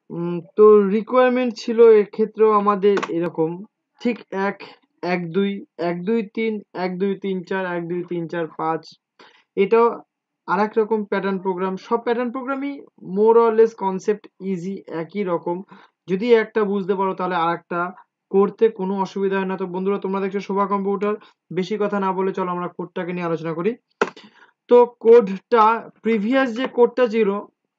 তো রিকোয়ারমেন্ট ছিল এক্ষেত্রেও আমাদের এরকম ঠিক ১ ১ ২ ১ ২ ৩ ১ ২ ৩ ৪ ১ ২ ৩ ৪ ৫ এটাও আরেক রকম প্যাটার্ন প্রোগ্রাম। সব প্যাটার্ন প্রোগ্রামই more or less concept easy, একই রকম। যদি একটা বুঝতে পারো তাহলে আরেকটা করতে কোনো অসুবিধা হয় না। তো বন্ধুরা, তোমরা দেখছো শোভা কম্পিউটার। বেশি কথা না বলে চলো আমরা কোডটাকে নিয়ে আলোচনা করি। তো কোডটা, প্রিভিয়াস যে কোডটা ছিল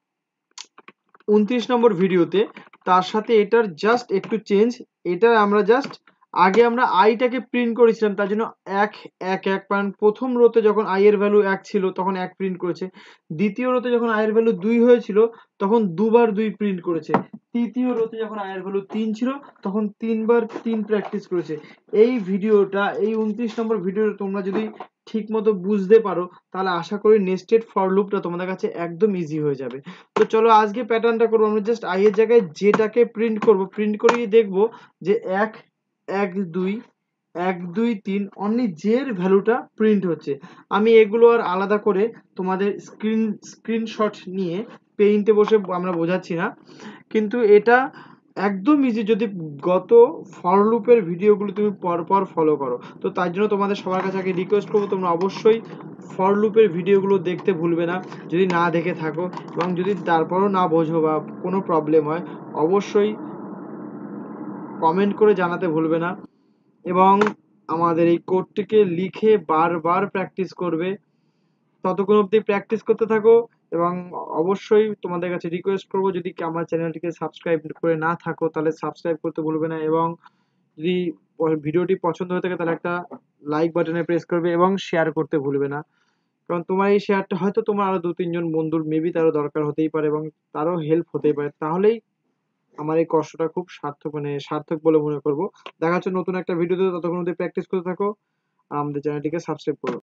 29 নম্বর ভিডিওতে, তার সাথে এটার জাস্ট একটু চেঞ্জ। এটা আমরা জাস্ট আগে আমরা আইটাকে প্রিন্ট করেছিলাম, তার জন্য ১ ১ ১, কারণ প্রথম রোতে যখন আই এর ভ্যালু ১ ছিল তখন ১ প্রিন্ট করেছে। দ্বিতীয় রোতে যখন আই এর ভ্যালু ২ হয়েছিল তখন দুবার ২ প্রিন্ট করেছে। তৃতীয় রোতে যখন আই এর ভ্যালু ৩ ছিল তখন ৩ বার ৩ প্র্যাকটিস করেছে। এই ভিডিওটা, এই 29 নম্বর ভিডিওটা তোমরা যদি ঠিক মতো বুঝতে পারো তাহলে আশা করি নেস্টেড ফর লুপটা তোমাদের কাছে একদম ইজি হয়ে যাবে। তো চলো আজকে প্যাটার্নটা করবো, আমরা জাস্ট আই এর জায়গায় জেটাকে প্রিন্ট করব। প্রিন্ট করেই দেখবো যে ১ ১ ২ ১ ২ ৩ অনলি জের ভ্যালুটা প্রিন্ট হচ্ছে। আমি এগুলো আর আলাদা করে তোমাদের স্ক্রিনশট নিয়ে পেইন্টে বসে আমরা বোঝাচ্ছি না, কিন্তু এটা একদম ইজি যদি গত ফর লুপের ভিডিওগুলো তুমি পরপর ফলো করো। তো তার জন্য তোমাদের সবার কাছে আগে রিকোয়েস্ট করবো, তোমরা অবশ্যই ফর লুপের ভিডিওগুলো দেখতে ভুলবে না যদি না দেখে থাকো, এবং যদি তারপরও না বোঝো বা কোনো প্রবলেম হয় অবশ্যই কমেন্ট করে জানাতে ভুলবে না। এবং আমাদের এই কোডটিকে লিখে বারবার প্র্যাকটিস করবে। ততক্ষণ অবধি প্র্যাকটিস করতে থাকো। এবং অবশ্যই তোমাদের কাছে রিকোয়েস্ট করবো, যদি আমার চ্যানেলটিকে সাবস্ক্রাইব করে না থাকো তাহলে সাবস্ক্রাইব করতে ভুলবে না, এবং যদি ভিডিওটি পছন্দ হয়ে থাকে তাহলে একটা লাইক বাটনে প্রেস করবে এবং শেয়ার করতে ভুলবে না। কারণ তোমার এই শেয়ারটা হয়তো তোমার আরো ২-৩ জন বন্ধুর মেবি তারও দরকার হতেই পারে এবং তারও হেল্প হতেই পারে। তাহলেই আমার এই কষ্টটা খুব সার্থক, মানে সার্থক বলে মনে করবো। দেখা হচ্ছে নতুন একটা ভিডিওতে, ততক্ষণ অবধি প্র্যাকটিস করতে থাকো আর আমাদের চ্যানেলটিকে সাবস্ক্রাইব করো।